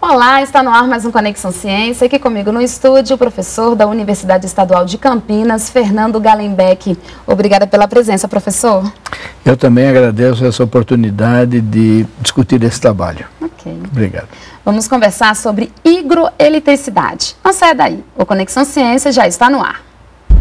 Olá, está no ar mais um Conexão Ciência. Aqui comigo no estúdio, o professor da Universidade Estadual de Campinas, Fernando Gallenbeck. Obrigada pela presença, professor. Eu também agradeço essa oportunidade de discutir esse trabalho. Ok. Obrigado. Vamos conversar sobre hidroeletricidade. Não saia daí, o Conexão Ciência já está no ar.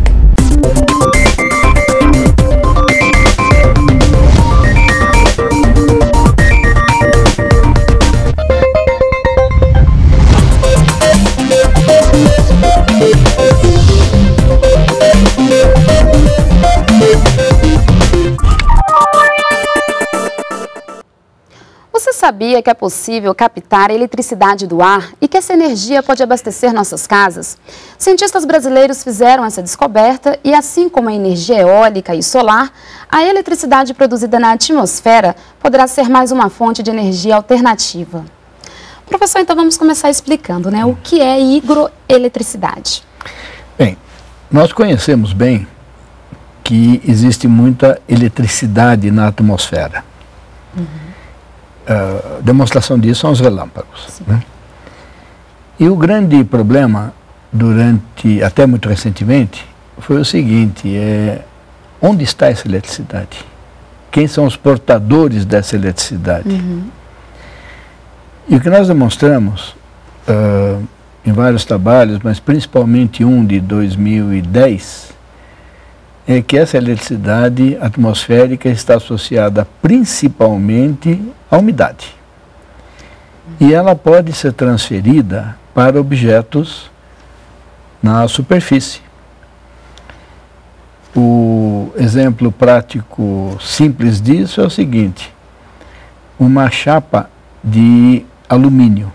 Você sabia que é possível captar a eletricidade do ar e que essa energia pode abastecer nossas casas? Cientistas brasileiros fizeram essa descoberta e, assim como a energia eólica e solar, a eletricidade produzida na atmosfera poderá ser mais uma fonte de energia alternativa. Professor, então vamos começar explicando, né, o que é hidroeletricidade. Bem, nós conhecemos bem que existe muita eletricidade na atmosfera. Demonstração disso são os relâmpagos, né? E o grande problema, até muito recentemente, foi o seguinte: onde está essa eletricidade? Quem são os portadores dessa eletricidade? E o que nós demonstramos em vários trabalhos, mas principalmente um de 2010, é que essa eletricidade atmosférica está associada principalmente à umidade. E ela pode ser transferida para objetos na superfície. O exemplo prático simples disso é o seguinte: uma chapa de alumínio,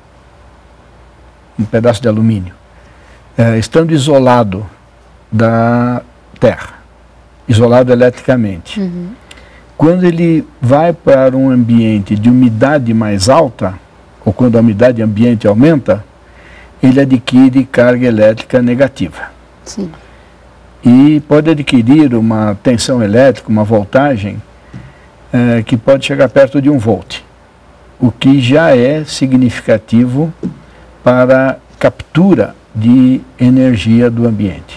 um pedaço de alumínio, estando isolado da terra, isolado eletricamente. Quando ele vai para um ambiente de umidade mais alta, ou quando a umidade ambiente aumenta, ele adquire carga elétrica negativa. Sim. E pode adquirir uma tensão elétrica, uma voltagem, que pode chegar perto de 1 volt, o que já é significativo para a captura de energia do ambiente.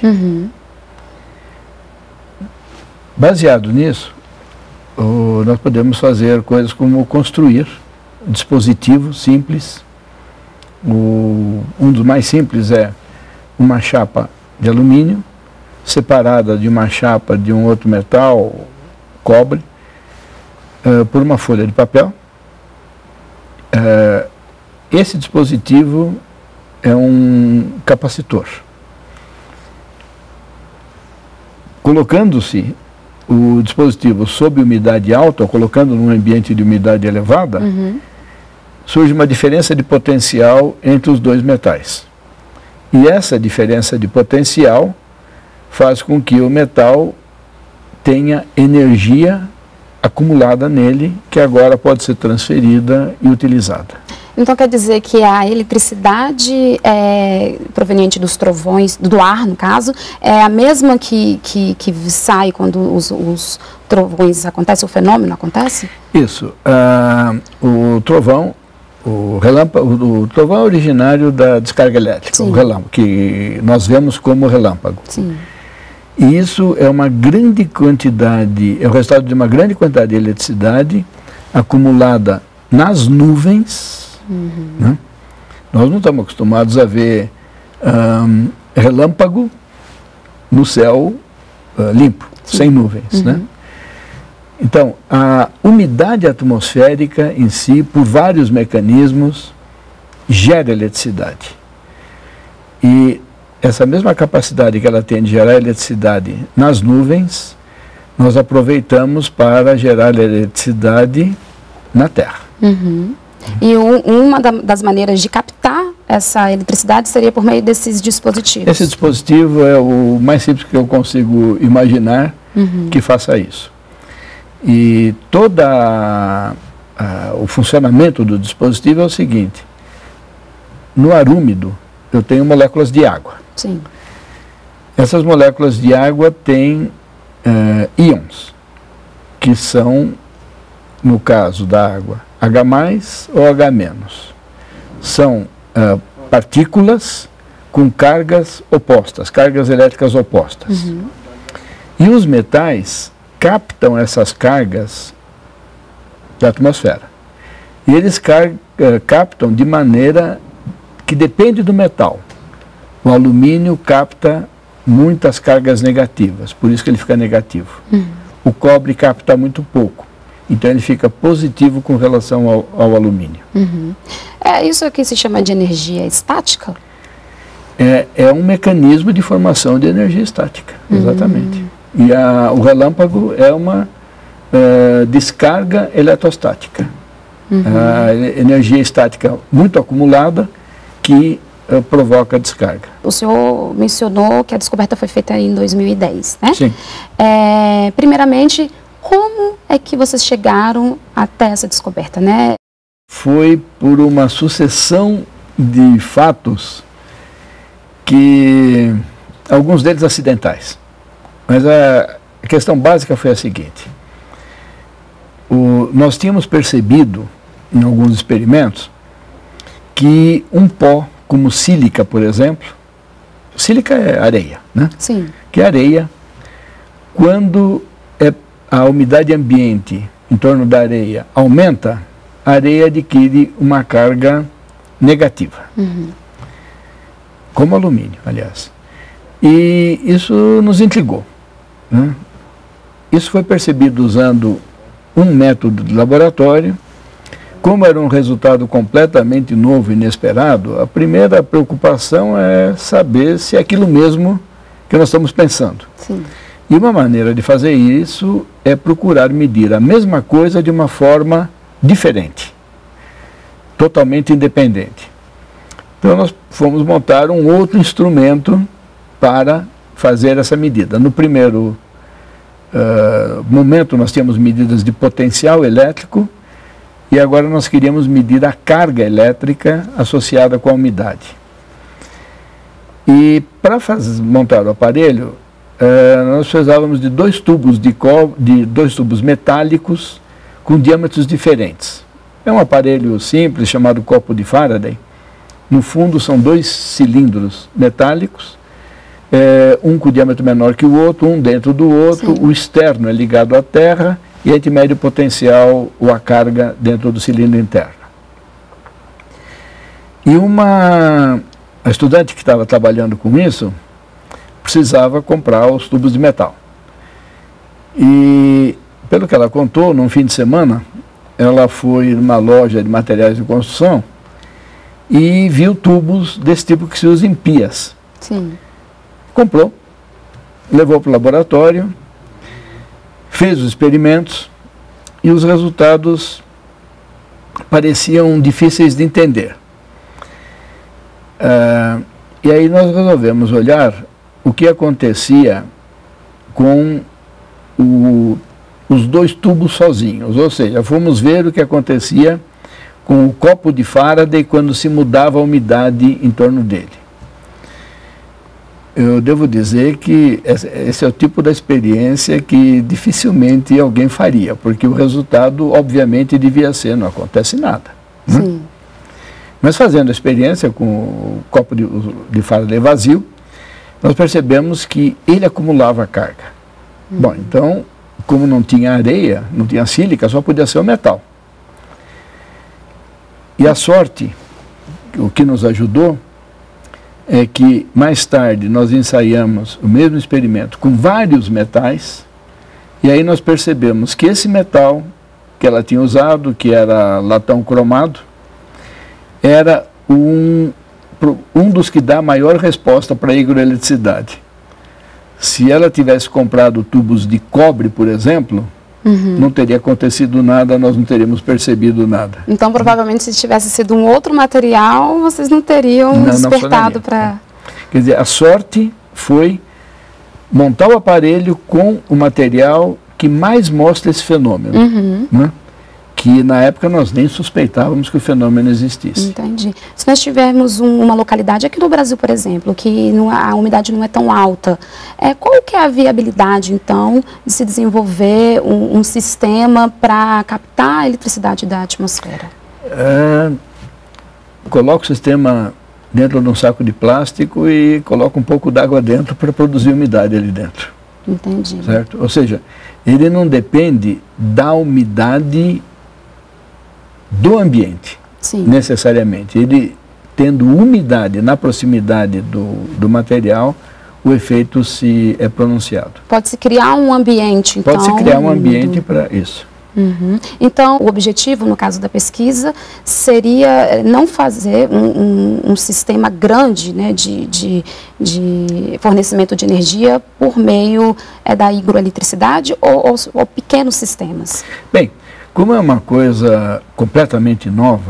Baseado nisso, nós podemos fazer coisas como construir dispositivos simples. Um dos mais simples é uma chapa de alumínio separada de uma chapa de um outro metal, cobre, por uma folha de papel. Esse dispositivo é um capacitor. Colocando-se o dispositivo sob umidade alta, ou colocando num ambiente de umidade elevada, surge uma diferença de potencial entre os dois metais. E essa diferença de potencial faz com que o metal tenha energia acumulada nele, que agora pode ser transferida e utilizada. Então quer dizer que a eletricidade proveniente dos trovões, do ar no caso, é a mesma que sai quando os trovões acontecem, o fenômeno acontece? Isso. O trovão, o trovão é originário da descarga elétrica, o relâmpago, que nós vemos como relâmpago. Sim. E isso é uma grande quantidade, é o resultado de uma grande quantidade de eletricidade acumulada nas nuvens. Né? Nós não estamos acostumados a ver relâmpago no céu limpo, sem nuvens. Né? Então, a umidade atmosférica em si, por vários mecanismos, gera eletricidade. E essa mesma capacidade que ela tem de gerar eletricidade nas nuvens, nós aproveitamos para gerar eletricidade na Terra. E uma das maneiras de captar essa eletricidade seria por meio desses dispositivos? Esse dispositivo é o mais simples que eu consigo imaginar que faça isso. E todo o funcionamento do dispositivo é o seguinte: no ar úmido eu tenho moléculas de água. Sim. Essas moléculas de água têm íons, que são, no caso da água, H+ ou H-. são partículas com cargas opostas, cargas elétricas opostas. E os metais captam essas cargas da atmosfera. E eles captam de maneira que depende do metal. O alumínio capta muitas cargas negativas, por isso que ele fica negativo. O cobre capta muito pouco, então ele fica positivo com relação ao alumínio. É isso aqui se chama de energia estática? É um mecanismo de formação de energia estática, exatamente. E o relâmpago é uma descarga eletrostática. A energia estática muito acumulada que provoca descarga. O senhor mencionou que a descoberta foi feita em 2010, né? Sim. Primeiramente, como é que vocês chegaram até essa descoberta, né? Foi por uma sucessão de fatos que, alguns deles acidentais. Mas a questão básica foi a seguinte. Nós tínhamos percebido, em alguns experimentos, que um pó, como sílica, por exemplo, sílica é areia, né? Sim. Que areia, quando a umidade ambiente em torno da areia aumenta, a areia adquire uma carga negativa. Como alumínio, aliás. E isso nos intrigou, né? Isso foi percebido usando um método de laboratório. Como era um resultado completamente novo e inesperado, a primeira preocupação é saber se é aquilo mesmo que nós estamos pensando. Sim. E uma maneira de fazer isso é procurar medir a mesma coisa de uma forma diferente, totalmente independente. Então nós fomos montar um outro instrumento para fazer essa medida. No primeiro momento nós tínhamos medidas de potencial elétrico e agora nós queríamos medir a carga elétrica associada com a umidade. E para montar o aparelho, nós precisávamos de dois tubos dois tubos metálicos com diâmetros diferentes. É um aparelho simples chamado copo de Faraday. No fundo são dois cilindros metálicos, um com diâmetro menor que o outro, um dentro do outro. Sim. O externo é ligado à terra e a gente mede o potencial ou a carga dentro do cilindro interno. E a estudante que estava trabalhando com isso precisava comprar os tubos de metal. E, pelo que ela contou, num fim de semana, ela foi numa loja de materiais de construção e viu tubos desse tipo que se usa em pias. Sim. Comprou, levou para o laboratório, fez os experimentos e os resultados pareciam difíceis de entender. E aí nós resolvemos olhar o que acontecia com os dois tubos sozinhos, ou seja, fomos ver o que acontecia com o copo de Faraday quando se mudava a umidade em torno dele. Eu devo dizer que esse é o tipo da experiência que dificilmente alguém faria, porque o resultado, obviamente, devia ser, não acontece nada. Né? Sim. Mas fazendo a experiência com o copo de Faraday vazio, nós percebemos que ele acumulava carga. Bom, então, como não tinha areia, não tinha sílica, só podia ser o metal. E a sorte, o que nos ajudou, é que mais tarde nós ensaiamos o mesmo experimento com vários metais, e aí nós percebemos que esse metal que ela tinha usado, que era latão cromado, era um dos que dá maior resposta para a hidroeletricidade. Se ela tivesse comprado tubos de cobre, por exemplo, não teria acontecido nada, nós não teríamos percebido nada. Então, provavelmente, se tivesse sido um outro material, vocês não teriam despertado para... Quer dizer, a sorte foi montar o aparelho com o material que mais mostra esse fenômeno, né? Que na época nós nem suspeitávamos que o fenômeno existisse. Entendi. Se nós tivermos uma localidade aqui no Brasil, por exemplo, que a umidade não é tão alta, qual que é a viabilidade, então, de se desenvolver um sistema para captar a eletricidade da atmosfera? coloca o sistema dentro de um saco de plástico e coloca um pouco d'água dentro para produzir umidade ali dentro. Entendi. Certo? Ou seja, ele não depende da umidade do ambiente, Sim. necessariamente. Ele, tendo umidade na proximidade do material, o efeito é pronunciado. Pode-se criar um ambiente, então... Pode-se criar um ambiente para isso. Uhum. Então, o objetivo, no caso da pesquisa, seria não fazer um sistema grande, né, de fornecimento de energia por meio da hidroeletricidade ou pequenos sistemas? Bem, como é uma coisa completamente nova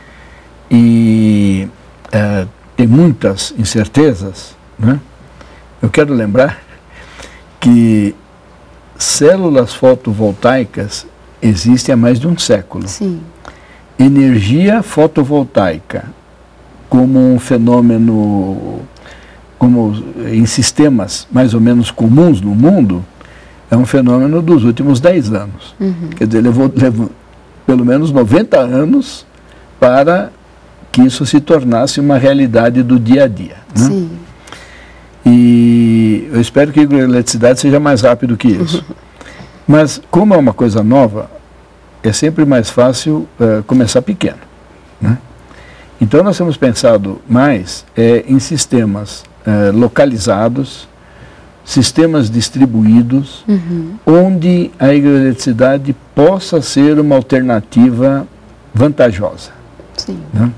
e tem muitas incertezas, né, eu quero lembrar que células fotovoltaicas existe há mais de um século. Sim. Energia fotovoltaica, como um fenômeno, como em sistemas mais ou menos comuns no mundo, é um fenômeno dos últimos 10 anos. Quer dizer, levou pelo menos 90 anos para que isso se tornasse uma realidade do dia a dia. Né? Sim. E eu espero que a hidroeletricidade seja mais rápido que isso. Mas, como é uma coisa nova, é sempre mais fácil começar pequeno. Né? Então, nós temos pensado mais em sistemas localizados, sistemas distribuídos, onde a hidroeletricidade possa ser uma alternativa vantajosa. Sim. Né?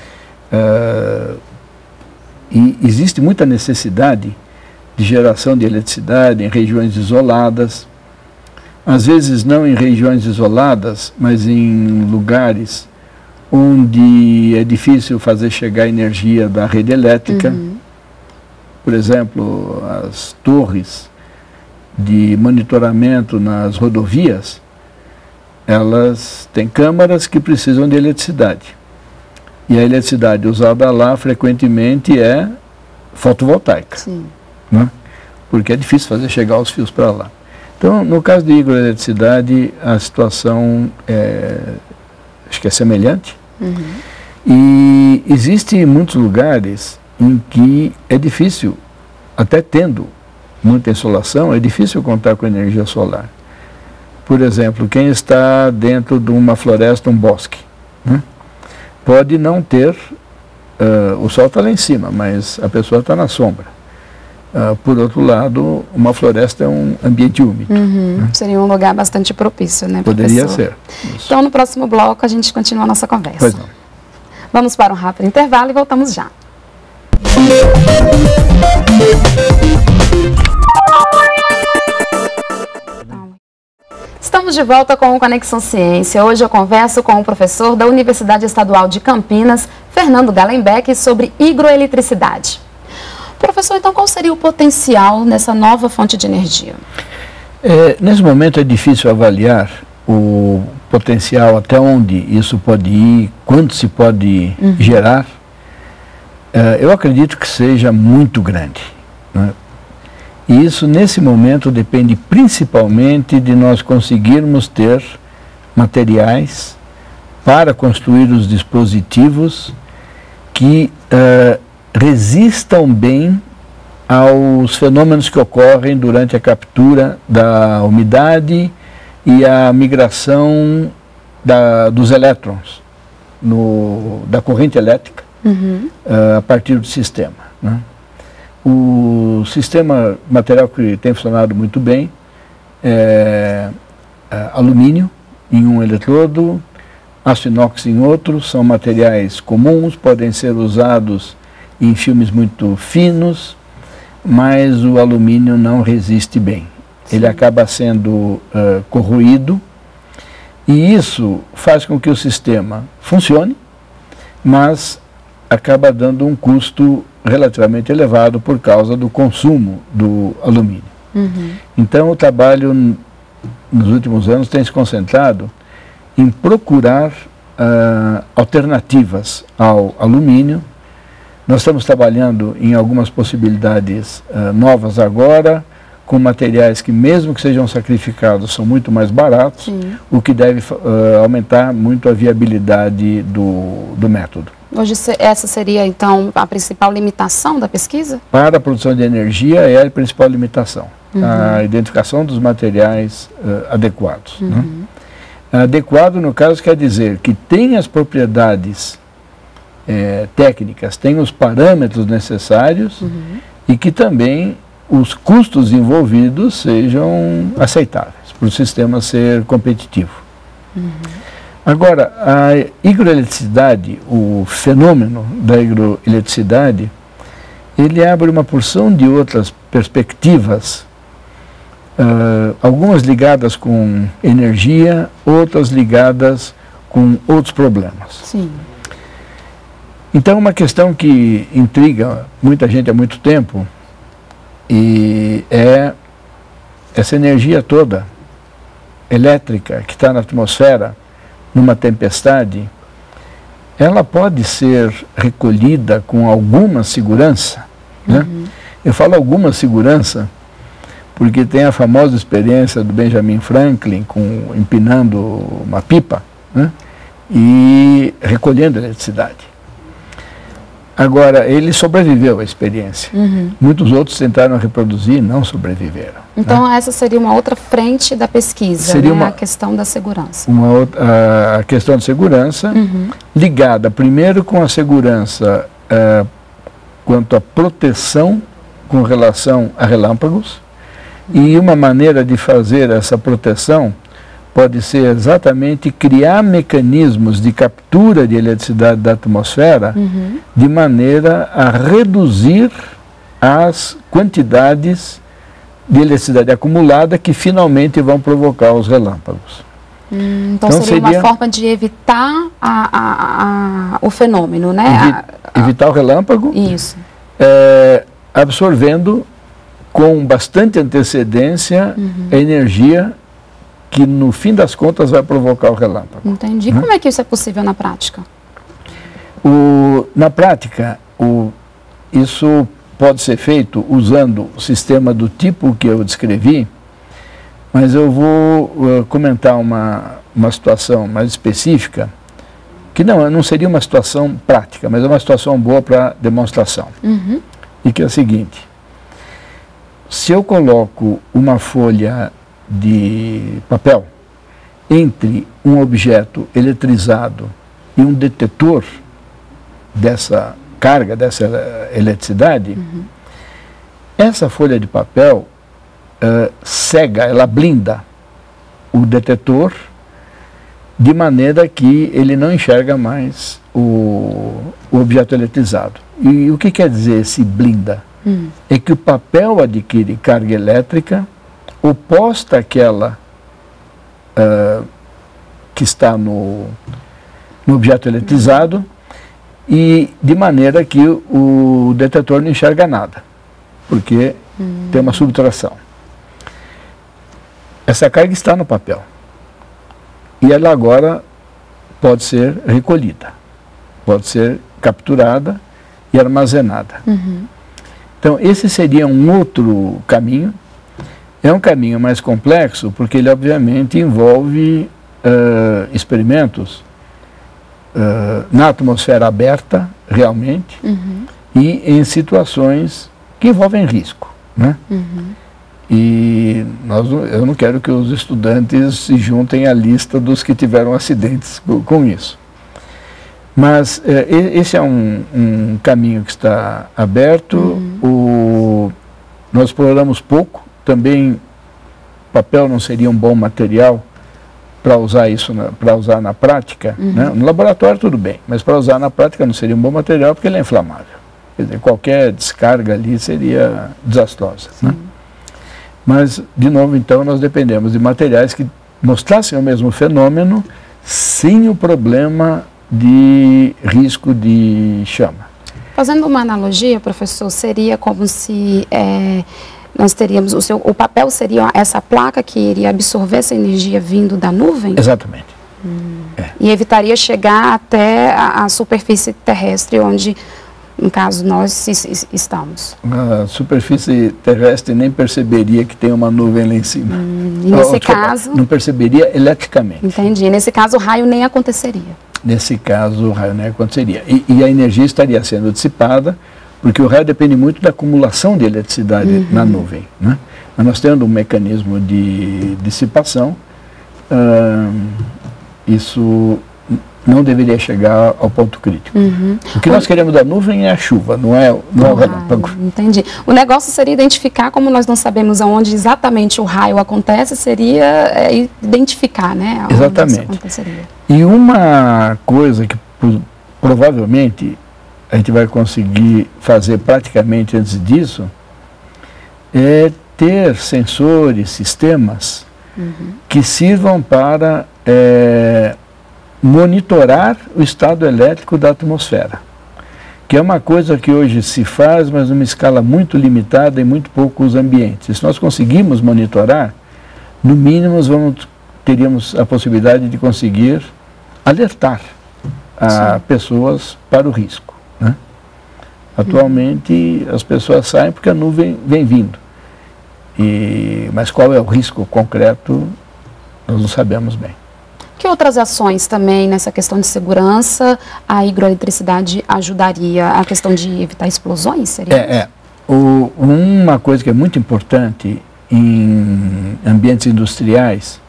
E existe muita necessidade de geração de eletricidade em regiões isoladas, às vezes não em regiões isoladas, mas em lugares onde é difícil fazer chegar a energia da rede elétrica. Por exemplo, as torres de monitoramento nas rodovias, elas têm câmaras que precisam de eletricidade. E a eletricidade usada lá frequentemente é fotovoltaica. Sim. Né? Porque é difícil fazer chegar os fios para lá. Então, no caso de hidroeletricidade, a situação acho que é semelhante. E existem muitos lugares em que é difícil, até tendo muita insolação, é difícil contar com energia solar. Por exemplo, quem está dentro de uma floresta, um bosque, né? Pode não ter, o sol está lá em cima, mas a pessoa está na sombra. Por outro lado, uma floresta é um ambiente úmido. Né? Seria um lugar bastante propício, né, Poderia professor? ser. Isso. Então, no próximo bloco, a gente continua a nossa conversa. Pois não. Vamos para um rápido intervalo e voltamos já. Estamos de volta com o Conexão Ciência. Hoje eu converso com o professor da Universidade Estadual de Campinas, Fernando Gallenbeck, sobre hidroeletricidade. Professor, então qual seria o potencial nessa nova fonte de energia? Nesse momento é difícil avaliar o potencial, até onde isso pode ir, quanto se pode gerar. Eu acredito que seja muito grande. Né? E isso, nesse momento, depende principalmente de nós conseguirmos ter materiais para construir os dispositivos que resistam bem aos fenômenos que ocorrem durante a captura da umidade e a migração dos elétrons da corrente elétrica a partir do sistema. Né? O sistema material que tem funcionado muito bem é alumínio em um eletrodo, aço inox em outro, são materiais comuns, podem ser usados em filmes muito finos, mas o alumínio não resiste bem. Sim. Ele acaba sendo corroído e isso faz com que o sistema funcione, mas acaba dando um custo relativamente elevado por causa do consumo do alumínio. Então o trabalho nos últimos anos tem se concentrado em procurar alternativas ao alumínio. Nós estamos trabalhando em algumas possibilidades novas agora, com materiais que, mesmo que sejam sacrificados, são muito mais baratos, o que deve aumentar muito a viabilidade do método. Hoje essa seria, então, a principal limitação da pesquisa? Para a produção de energia é a principal limitação. A identificação dos materiais adequados. Né? Adequado, no caso, quer dizer que tem as propriedades técnicas, tem os parâmetros necessários e que também os custos envolvidos sejam aceitáveis para o sistema ser competitivo. Agora, a hidroeletricidade, o fenômeno da hidroeletricidade, ele abre uma porção de outras perspectivas, algumas ligadas com energia, outras ligadas com outros problemas. Sim. Então, uma questão que intriga muita gente há muito tempo e é essa energia toda elétrica que está na atmosfera, numa tempestade, ela pode ser recolhida com alguma segurança, né? Eu falo alguma segurança porque tem a famosa experiência do Benjamin Franklin empinando uma pipa, né? E recolhendo eletricidade. Agora, ele sobreviveu à experiência. Muitos outros tentaram reproduzir e não sobreviveram. Então, essa seria uma outra frente da pesquisa, seria a questão da segurança. A questão de segurança, ligada primeiro com a segurança quanto à proteção com relação a relâmpagos, e uma maneira de fazer essa proteção pode ser exatamente criar mecanismos de captura de eletricidade da atmosfera de maneira a reduzir as quantidades de eletricidade acumulada que finalmente vão provocar os relâmpagos. Então seria uma forma de evitar o fenômeno, né? Evitar o relâmpago, isso. Absorvendo com bastante antecedência a energia que no fim das contas vai provocar o relâmpago. Entendi. Como é que isso é possível na prática? Na prática, isso pode ser feito usando o sistema do tipo que eu descrevi, mas eu vou comentar uma situação mais específica, que não seria uma situação prática, mas é uma situação boa para demonstração. E que é a seguinte: se eu coloco uma folha de papel entre um objeto eletrizado e um detetor dessa carga, dessa eletricidade, essa folha de papel cega, ela blinda o detetor de maneira que ele não enxerga mais o objeto eletrizado. E o que quer dizer esse blinda? É que o papel adquire carga elétrica oposta àquela que está no objeto eletrizado, e de maneira que o detetor não enxerga nada, porque tem uma subtração. Essa carga está no papel e ela agora pode ser recolhida, pode ser capturada e armazenada. Então, esse seria um outro caminho. É um caminho mais complexo, porque ele obviamente envolve experimentos na atmosfera aberta, realmente, e em situações que envolvem risco, né? E eu não quero que os estudantes se juntem à lista dos que tiveram acidentes com isso. Mas esse é um caminho que está aberto. Nós exploramos pouco. Também papel não seria um bom material para usar isso, para usar na prática. Né? No laboratório tudo bem, mas para usar na prática não seria um bom material porque ele é inflamável. Quer dizer, qualquer descarga ali seria desastrosa. Né? Mas, de novo, então, nós dependemos de materiais que mostrassem o mesmo fenômeno sem o problema de risco de chama. Fazendo uma analogia, professor, seria como se nós teríamos, o papel seria essa placa que iria absorver essa energia vindo da nuvem? Exatamente. E evitaria chegar até a superfície terrestre, onde, no caso, nós estamos. A superfície terrestre nem perceberia que tem uma nuvem lá em cima. E nesse caso... Não perceberia eletricamente. Entendi. Nesse caso, o raio nem aconteceria. nesse caso o raio nem aconteceria. E a energia estaria sendo dissipada, porque o raio depende muito da acumulação de eletricidade na nuvem, né? Mas nós tendo um mecanismo de dissipação, isso não deveria chegar ao ponto crítico. O que nós queremos da nuvem é a chuva, não é o relâmpago. Entendi. O negócio seria identificar, como nós não sabemos aonde exatamente o raio acontece, seria identificar, né? Exatamente. Isso aconteceria. E uma coisa que provavelmente a gente vai conseguir fazer praticamente antes disso é ter sensores, sistemas que sirvam para monitorar o estado elétrico da atmosfera, que é uma coisa que hoje se faz, mas numa escala muito limitada em muito poucos ambientes. Se nós conseguirmos monitorar, no mínimo teríamos a possibilidade de conseguir alertar pessoas para o risco, né? Atualmente as pessoas saem porque a nuvem vem vindo, mas qual é o risco concreto, nós não sabemos bem. Que outras ações também nessa questão de segurança a hidroeletricidade ajudaria? A questão de evitar explosões? Seria uma coisa que é muito importante em ambientes industriais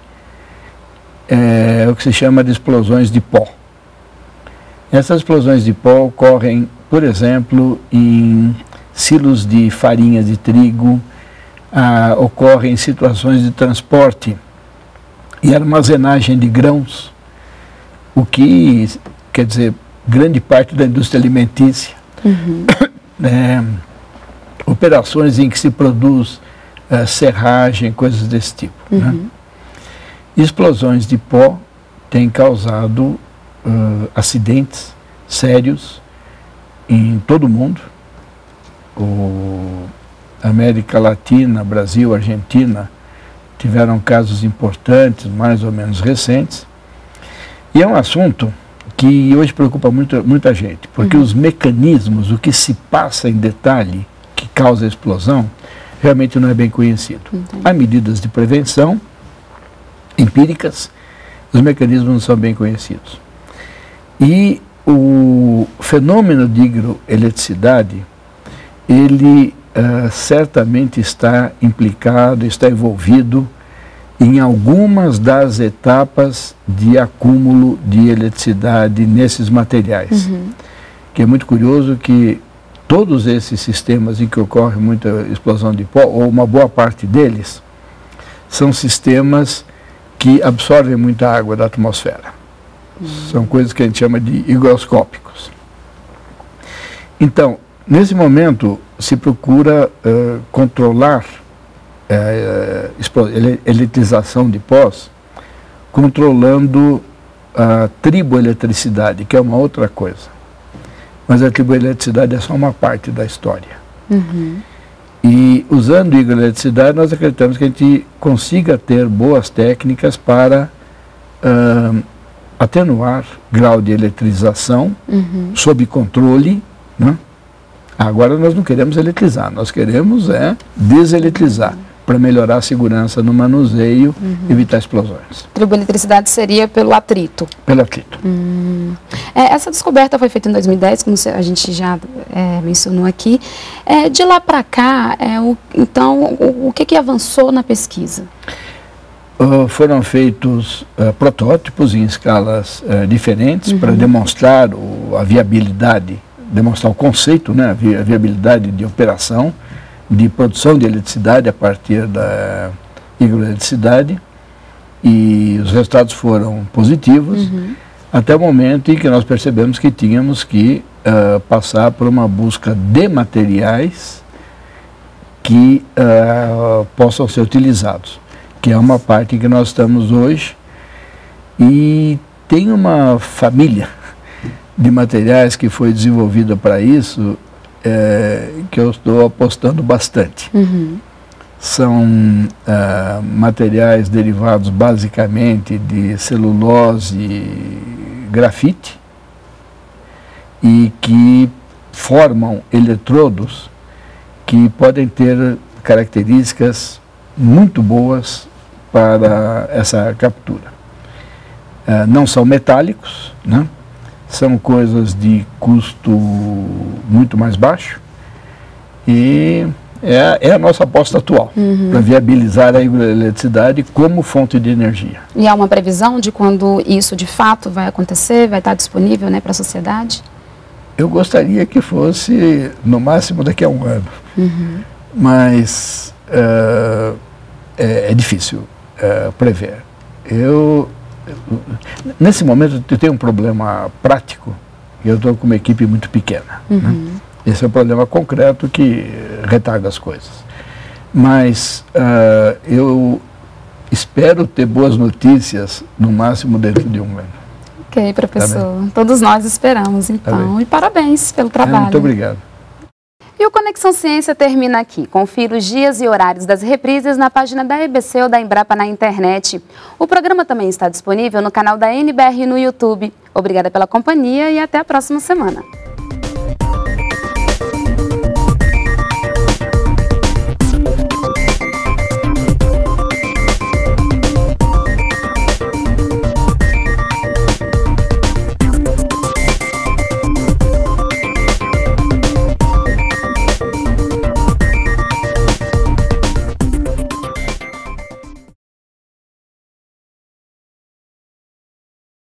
é o que se chama de explosões de pó. Essas explosões de pó ocorrem, por exemplo, em silos de farinha de trigo, ocorrem em situações de transporte e armazenagem de grãos, o que quer dizer grande parte da indústria alimentícia, operações em que se produz serragem, coisas desse tipo, né? Explosões de pó têm causado acidentes sérios em todo o mundo. América Latina, Brasil, Argentina tiveram casos importantes, mais ou menos recentes. E é um assunto que hoje preocupa muita gente, porque os mecanismos, o que se passa em detalhe que causa a explosão, realmente não é bem conhecido. Há medidas de prevenção empíricas, os mecanismos não são bem conhecidos. E o fenômeno de hidroeletricidade, ele certamente está implicado, está envolvido em algumas das etapas de acúmulo de eletricidade nesses materiais. Que é muito curioso que todos esses sistemas em que ocorre muita explosão de pó, ou uma boa parte deles, são sistemas que absorvem muita água da atmosfera. São coisas que a gente chama de higroscópicos. Então, nesse momento, se procura controlar eletrização de pós, controlando a triboeletricidade, que é uma outra coisa. Mas a triboeletricidade é só uma parte da história. E usando hidroeletricidade, nós acreditamos que a gente consiga ter boas técnicas para atenuar grau de eletrização sob controle, né? Agora nós não queremos eletrizar, nós queremos deseletrizar, para melhorar a segurança no manuseio, evitar explosões. Triboeletricidade seria pelo atrito? Pelo atrito. Essa descoberta foi feita em 2010, como a gente já mencionou aqui. De lá para cá, então, o que avançou na pesquisa? Foram feitos protótipos em escalas diferentes para demonstrar a viabilidade, demonstrar o conceito, né, a viabilidade de operação, de produção de eletricidade a partir da hidroeletricidade, e os resultados foram positivos, até o momento em que nós percebemos que tínhamos que passar por uma busca de materiais que possam ser utilizados, que é uma parte em que nós estamos hoje, e tem uma família de materiais que foi desenvolvida para isso, que eu estou apostando bastante. São materiais derivados basicamente de celulose e grafite, e que formam eletrodos que podem ter características muito boas para essa captura. Não são metálicos, né? são coisas de custo muito mais baixo e é a nossa aposta atual, para viabilizar a hidroeletricidade como fonte de energia. E há uma previsão de quando isso de fato vai acontecer, vai estar disponível, né, para a sociedade? Eu gostaria que fosse no máximo daqui a um ano, mas é difícil prever. Nesse momento eu tenho um problema prático e eu estou com uma equipe muito pequena, né? Esse é um problema concreto que retarda as coisas. Mas eu espero ter boas notícias, no máximo dentro de um ano. Ok, professor. Tá, todos nós esperamos, então. Tá, e parabéns pelo trabalho. Muito obrigado. E o Conexão Ciência termina aqui. Confira os dias e horários das reprises na página da EBC ou da Embrapa na internet. O programa também está disponível no canal da NBR no YouTube. Obrigada pela companhia e até a próxima semana.